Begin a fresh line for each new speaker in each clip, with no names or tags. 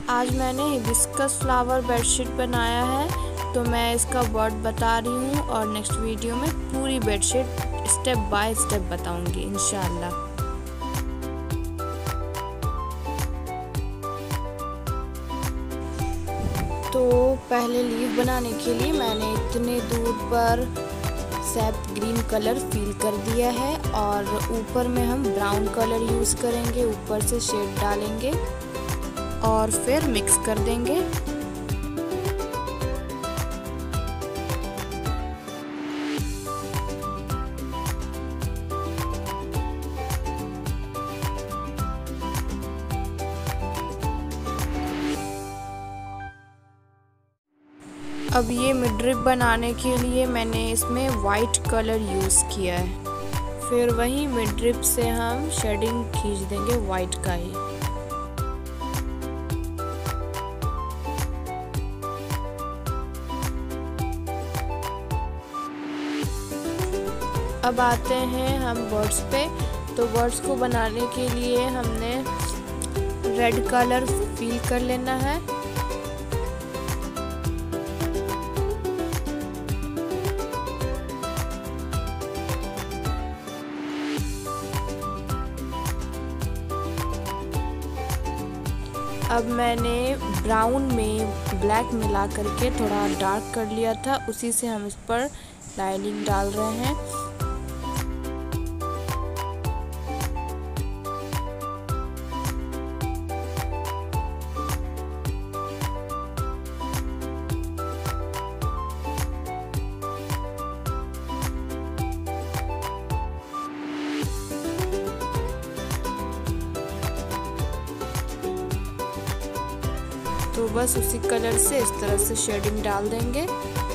आज मैंने hibiscus flower bedsheet बनाया है, तो मैं इसका वर्ड बता रही हूँ और नेक्स्ट वीडियो में पूरी बेडशीट स्टेप बाय स्टेप बताऊँगी इंशाल्लाह। तो पहले लीफ बनाने के लिए मैंने इतने दूर पर सैप ग्रीन कलर फिल कर दिया है और ऊपर में हम ब्राउन कलर यूज़ करेंगे, ऊपर से शेड डालेंगे और फिर मिक्स कर देंगे। अब ये मिडरिप बनाने के लिए मैंने इसमें वाइट कलर यूज़ किया है, फिर वही मिडरिप से हम शेडिंग खींच देंगे वाइट का ही। अब आते हैं हम बर्ड्स पे। तो बर्ड्स को बनाने के लिए हमने रेड कलर फिल कर लेना है। अब मैंने ब्राउन में ब्लैक मिला करके थोड़ा डार्क कर लिया था, उसी से हम इस पर लाइनिंग डाल रहे हैं। तो बस उसी कलर से इस तरह से शेडिंग डाल देंगे।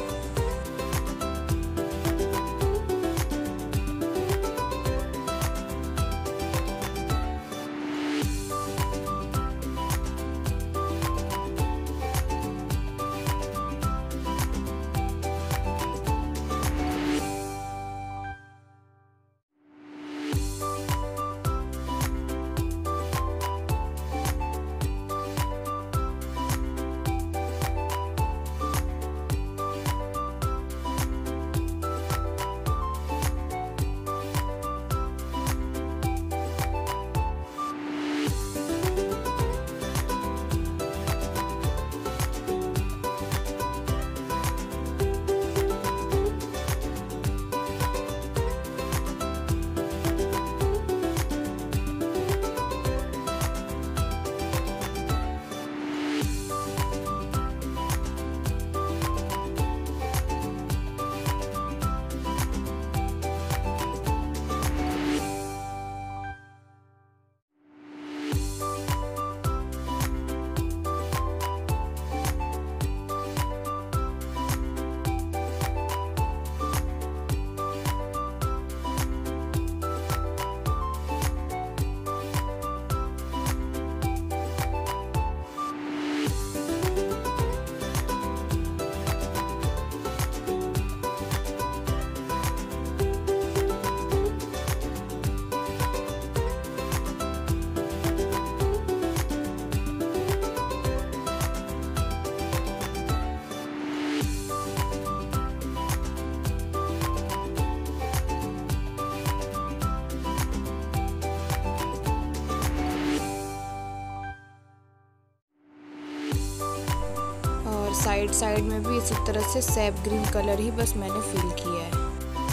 साइड में भी इसी तरह से सैप ग्रीन कलर ही बस मैंने फिल किया है।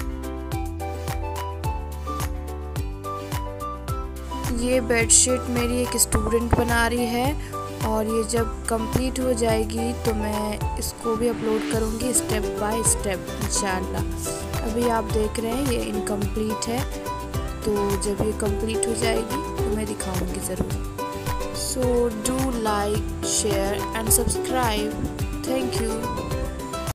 ये बेडशीट मेरी एक स्टूडेंट बना रही है और ये जब कंप्लीट हो जाएगी तो मैं इसको भी अपलोड करूँगी स्टेप बाय स्टेप इंशाल्लाह। अभी आप देख रहे हैं ये इनकम्प्लीट है, तो जब ये कंप्लीट हो जाएगी तो मैं दिखाऊँगी ज़रूर। So do like, share and subscribe. Thank you.